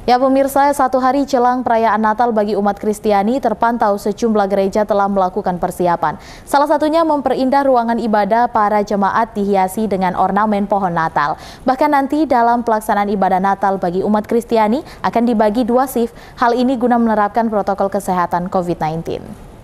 Ya pemirsa, satu hari jelang perayaan Natal bagi umat Kristiani terpantau sejumlah gereja telah melakukan persiapan. Salah satunya memperindah ruangan ibadah para jemaat dihiasi dengan ornamen pohon Natal. Bahkan nanti dalam pelaksanaan ibadah Natal bagi umat Kristiani akan dibagi 2 shift. Hal ini guna menerapkan protokol kesehatan COVID-19.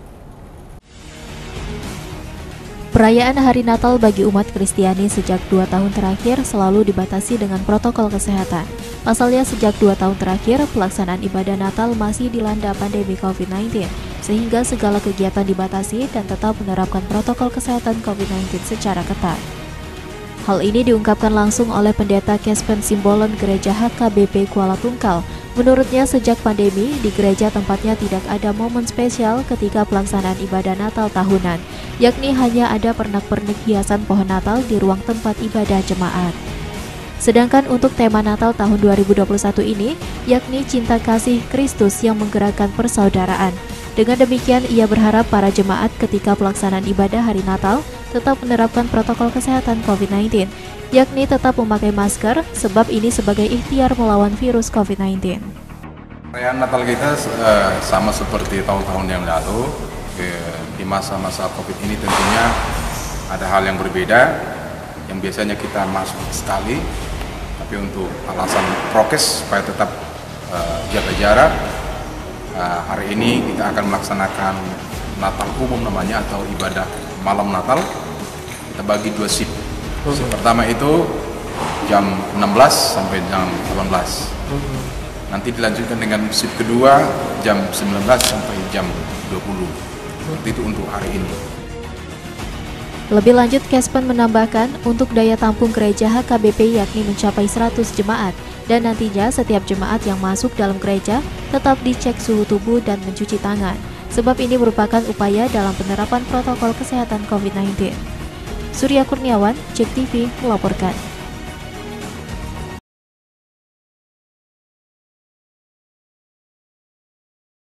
Perayaan Hari Natal bagi umat Kristiani sejak 2 tahun terakhir selalu dibatasi dengan protokol kesehatan. Pasalnya sejak 2 tahun terakhir, pelaksanaan ibadah Natal masih dilanda pandemi COVID-19, sehingga segala kegiatan dibatasi dan tetap menerapkan protokol kesehatan COVID-19 secara ketat. Hal ini diungkapkan langsung oleh Pendeta Kespen Simbolon Gereja HKBP Kuala Tungkal. Menurutnya sejak pandemi, di gereja tempatnya tidak ada momen spesial ketika pelaksanaan ibadah Natal tahunan, yakni hanya ada pernak-pernik hiasan pohon Natal di ruang tempat ibadah jemaat. Sedangkan untuk tema Natal tahun 2021 ini, yakni cinta kasih Kristus yang menggerakkan persaudaraan. Dengan demikian, ia berharap para jemaat ketika pelaksanaan ibadah hari Natal tetap menerapkan protokol kesehatan COVID-19, yakni tetap memakai masker, sebab ini sebagai ikhtiar melawan virus COVID-19. Perayaan Natal kita sama seperti tahun-tahun yang lalu. Di masa-masa COVID ini tentunya ada hal yang berbeda, yang biasanya kita masuk sekali, tapi untuk alasan prokes supaya tetap jaga jarak, hari ini kita akan melaksanakan Natal umum namanya, atau ibadah malam Natal. Kita bagi 2 shift. Shift pertama itu jam 16 sampai jam 18. Nanti dilanjutkan dengan shift kedua jam 19 sampai jam 20. Seperti itu untuk hari ini. Lebih lanjut, Kespen menambahkan untuk daya tampung gereja HKBP yakni mencapai 100 jemaat, dan nantinya setiap jemaat yang masuk dalam gereja tetap dicek suhu tubuh dan mencuci tangan, sebab ini merupakan upaya dalam penerapan protokol kesehatan COVID-19. Surya Kurniawan, JEK TV melaporkan.